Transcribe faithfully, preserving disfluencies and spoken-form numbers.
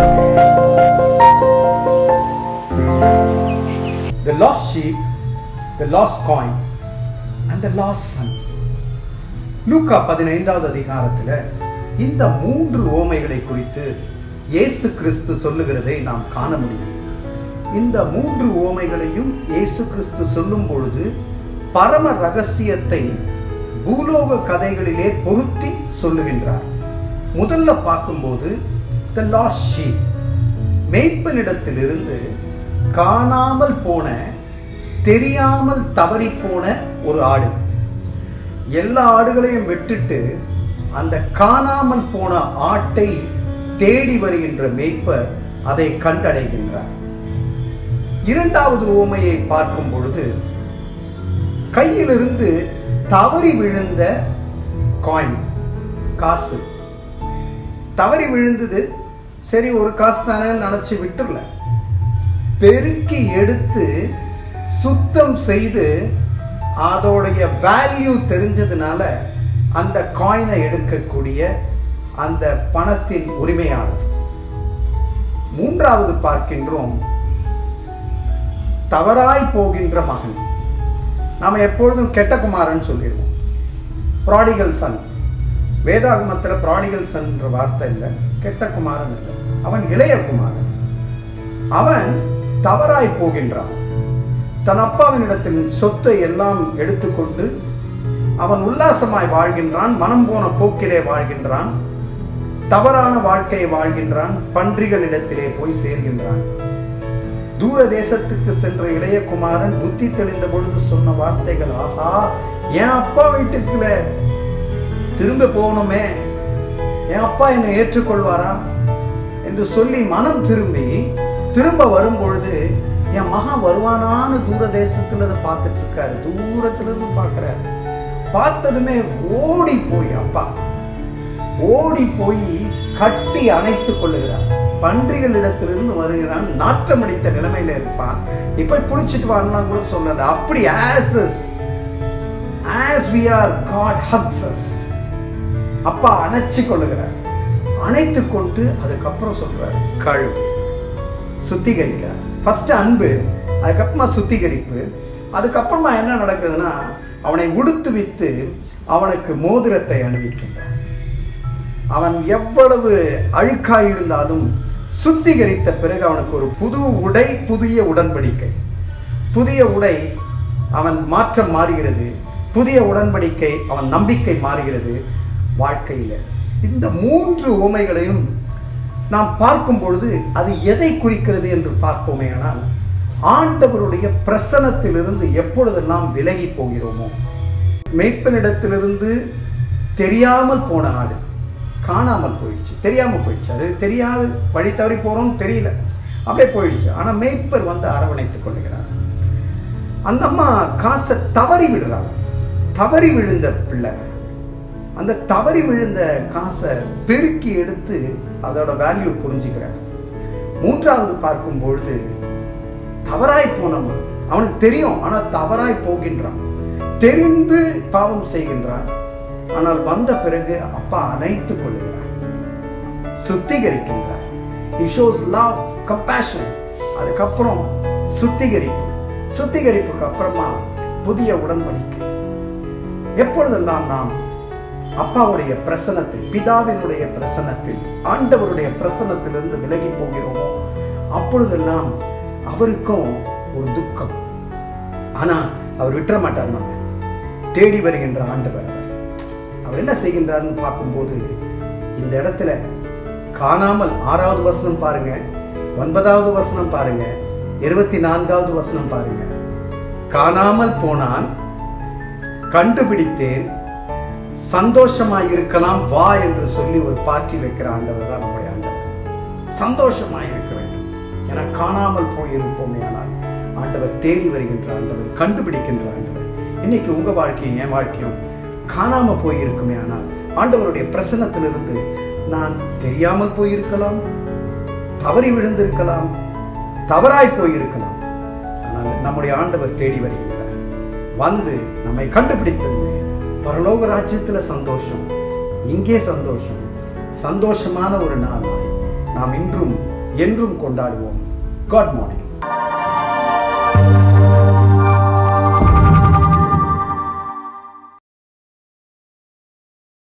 The lost sheep, the lost coin and the lost son. லூக்கா பதினைந்தாவது அதிகாரத்தில் இந்த மூன்று ஓமைகளை குறித்து இயேசு கிறிஸ்து சொல்லுகிறதை நாம் காண முடியும். இந்த மூன்று ஓமைகளையும் இயேசு கிறிஸ்து சொல்லும் பொழுது பரம ரகசியத்தை பூலோக கதைகளிலே பொருத்தி சொல்லுகின்றார். முதல்ல பார்க்கும்போது the lost sheep, மேய்ப்பனிடத்திலிருந்து காணாமல் போன, தெரியாமல் தவறி போன ஒரு ஆடு. எல்லா ஆடுகளையும் விட்டுட்டு அந்த காணாமல் போன ஆட்டை தேடி வருகின்ற மேய்ப்பர் அதை கண்டடைகின்றார். இரண்டாவது ஓமையை பார்க்கும் பொழுது கையிலிருந்து தவறி விழுந்த காயின், காசு தவறி விழுந்தது. சரி, ஒரு காசு தானே நினைச்சு விட்டுறல, பெருக்கி எடுத்து சுத்தம் செய்து அதோடைய வேல்யூ தெரிஞ்சதுனால அந்த காயினை எடுக்கக்கூடிய அந்த பணத்தின் உரிமையாளர். மூன்றாவது பார்க்கின்றோம் தவறாய் போகின்ற மகன். நாம எப்பொழுதும் கெட்ட குமாரன் சொல்லிடுவோம், ப்ராடிகல் சன். வேதாகமத்தில் ப்ராடிகல் சன் என்ற வார்த்தை இல்லை, கெட்ட குமாரன் இல்லை, அவன் இளைய குமாரன். அவன் தவறாய் போகின்றான். தன் அப்பாவினிடத்தில் சொத்தை எல்லாம் எடுத்துக்கொண்டு அவன் உல்லாசமாய் வாழ்கின்றான், மனம் போன போக்கிலே வாழ்கின்றான், தவறான வாழ்க்கையை வாழ்கின்றான், பன்றிகளிடத்திலே போய் சேர்கின்றான். தூர தேசத்துக்கு சென்ற இளைய குமாரன் புத்தி தெளிந்த பொழுது சொன்ன வார்த்தைகள், ஆஹா, என் அப்பா வீட்டுக்குள்ள திரும்ப போகணுமே, என் அப்பா என்னை ஏற்றுக்கொள்வாரா என்று சொல்லி மனம் திரும்பி திரும்ப வரும் பொழுது என் மகா வருவானான்னு தூர தேசத்துல அதை பார்த்துட்டு இருக்காரு. தூரத்துல இருந்து பார்க்கிறாரு. பார்த்ததுமே ஓடி போய் அப்பா ஓடி போய் கட்டி அணைத்துக் கொள்ளுகிறார். பன்றிகள் இடத்திலிருந்து வருகிறான், நாற்றம் அடித்த நிலைமையில இருப்பான். இப்ப குளிச்சுட்டு வான்னா கூட சொல்லல. அப்படி as is, as we are, God hugs us. அப்பா அணைச்சு கொள்ளுகிறார். அணைத்து கொண்டு அதுக்கப்புறம் சொல்றாரு கழுவு, சுத்திகரிக்கிறார். ஃபர்ஸ்ட் அன்பு, அதுக்கப்புறமா சுத்திகரிப்பு. அதுக்கப்புறமா என்ன நடக்குதுன்னா அவனை உடுத்து வித்து அவனுக்கு மோதிரத்தை அணிவிக்கின்றான். அவன் எவ்வளவு அழுக்காய் இருந்தாலும் சுத்திகரித்த பிறகு அவனுக்கு ஒரு புது உடை, புதிய உடன்படிக்கை. புதிய உடை அவன் மாற்றம் மாறுகிறது, புதிய உடன்படிக்கை அவன் நம்பிக்கை மாறுகிறது வாழ்க்கையில். இந்த மூன்று உவமைகளையும் நாம் பார்க்கும் பொழுது அது எதை குறிக்கிறது என்று பார்ப்போமே. ஆனால் ஆண்டவருடைய பிரசன்னத்திலிருந்து எப்பொழுதெல்லாம் விலகி போகிறோமோ, மேய்ப்பனிடத்திலிருந்து தெரியாமல் போன ஆடு காணாமல் போயிடுச்சு, தெரியாமல் போயிடுச்சு. அது தெரியாது, வழி தவறி போறோம்னு தெரியல, அப்படியே போயிடுச்சு. ஆனால் மேய்ப்பர் வந்து அரவணைத்துக் கொள்ளுகிறார். அந்த அம்மா காசை தவறி விடுறாங்க. தவறி விழுந்த பிள்ளை அந்த தவறி விழுந்த காசை பெருக்கி எடுத்து அதோட வேல்யூ புரிஞ்சுக்கிறார். மூன்றாவது பார்க்கும் பொழுது தவறாய் போனவன், அவனுக்கு தெரியும், ஆனால் தவறாய் போகின்றான், தெரிந்து பாவம் செய்கின்றான். ஆனால் வந்த பிறகு அப்பா அணைத்துக் கொள்ளுகிறார், சுத்திகரிக்கின்றார். He shows love, compassion. அதுக்கப்புறம் சுத்திகரிப்பு, சுத்திகரிப்புக்கு அப்புறமா புதிய உடன்படிக்கை. எப்பொழுதெல்லாம் நாம் அப்பாவுடைய பிரசன்னத்தில், பிதாவினுடைய பிரசன்னத்தில், ஆண்டவருடைய பிரசன்னத்திலிருந்து விலகி போகிறோமோ அப்பொழுதெல்லாம் அவருக்கும் ஒரு துக்கம். ஆனா அவர் விட்டுற மாட்டார். நம்ம தேடி வருகின்ற ஆண்டவர். அவர் என்ன செய்கின்றார்னு பார்க்கும்போது இந்த இடத்துல காணாமல், ஆறாவது வசனம் பாருங்க, ஒன்பதாவது வசனம் பாருங்க, இருபத்தி நான்காவது வசனம் பாருங்க. காணாமல் போனான், கண்டுபிடித்தேன், சந்தோஷமாய் இருக்கலாம் வா என்று சொல்லி ஒரு பாட்டி வைக்கிற ஆண்டவர் தான் நம்முடைய ஆண்டவர். சந்தோஷமாய் இருக்க வேண்டும் என காணாமல் போயிருப்போமே. ஆனால் ஆண்டவர் தேடி வருகின்ற ஆண்டவர், கண்டுபிடிக்கின்ற ஆண்டவர். இன்னைக்கு உங்க வாழ்க்கையும் என் வாழ்க்கையும் காணாம போயிருக்குமே. ஆனால் ஆண்டவருடைய பிரசன்னத்திலிருந்து நான் தெரியாமல் போயிருக்கலாம், தவறி விழுந்திருக்கலாம், தவறாய் போயிருக்கலாம். ஆனால் நம்முடைய ஆண்டவர் தேடி வருகின்றார். வந்து நம்மை கண்டுபிடித்ததுமே பரலோக ராஜ்யத்துல சந்தோஷம், இங்கே சந்தோஷம், சந்தோஷமான ஒரு நாளாய் நாம் இன்றும் என்றும் கொண்டாடுவோம். Good morning.